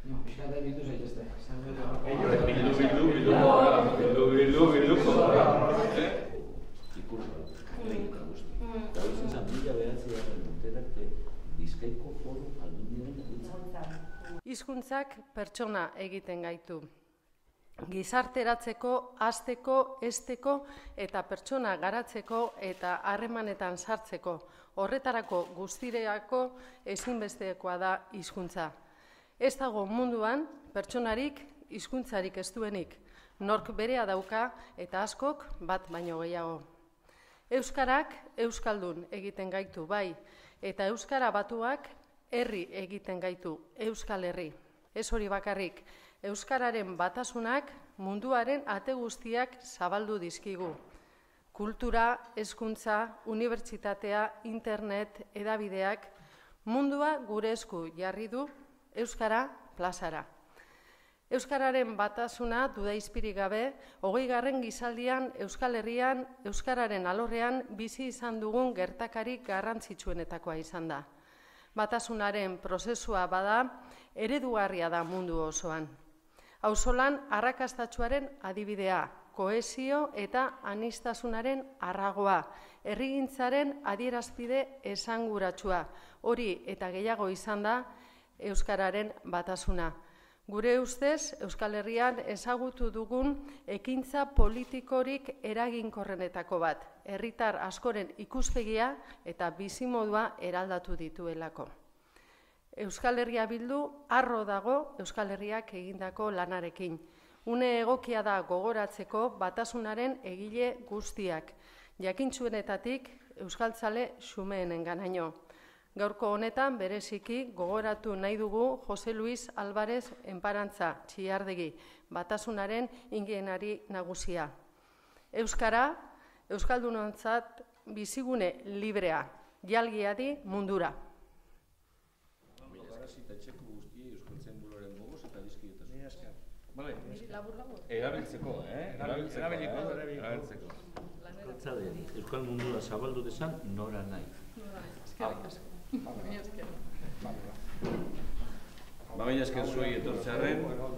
Piskata bildu zaitezte. Bildu. Ikurra, egiten guzti. Eta hori zen, mila behatziaren urterarte Bizkaiko Foru Aldundiaren egitzen. Hizkuntzak pertsona egiten gaitu. Gizarteratzeko, hasteko, hezteko eta pertsona garatzeko eta harremanetan sartzeko. Horretarako guztirako ezinbestekoa da hizkuntza. Ez dago munduan pertsonarik hizkuntzarik ez duenik. Nork berea dauka eta askok bat baino gehiago. Euskarak euskaldun egiten gaitu bai, eta euskara batuak herri egiten gaitu, Euskal Herri. Ez hori bakarrik, euskararen batasunak munduaren ate guztiak zabaldu dizkigu. Kultura, hezkuntza, unibertsitatea, internet, hedabideak, mundua gure esku jarri du euskara plazara. Euskararen batasuna dudaizpirik gabe, 20. gizaldian Euskal Herrian, euskararen alorrean bizi izan dugun gertakarik garrantzitsuenetakoa izan da. Batasunaren prozesua bada, eredugarria da mundu osoan. Auzolan arrakastatsuaren adibidea, kohesio eta aniztasunaren arragoa, herrigintzaren adierazpide esanguratsua, hori eta gehiago izan da euskararen batasuna. Gure ustez, Euskal Herrian ezagutu dugun ekintza politikorik eraginkorrenetako bat, herritar askoren ikuspegia eta bizimodua eraldatu dituelako. Euskal Herria Bildu harro dago Euskal Herriak egindako lanarekin. Une egokia da gogoratzeko batasunaren egile guztiak, jakintsuenetatik euskaltzale xumeenen-ganaino. Gaurko honetan bereziki gogoratu nahi dugu Jose Luis Álvarez Enparantza Txillardegi, batasunaren ingenari nagusia. Euskara, euskaldunontzat bizigune librea, jalgiadi mundura. Parasitatxeko guztiei euskaltzen buloren gogoz eta dizkidetasun. Bale. Labur. Erabiltzeko, Erabiltzeko. Euskal mundura zabaldu dezan nora nahi. Eskerrik asko. Baina esker zuei etortzearen,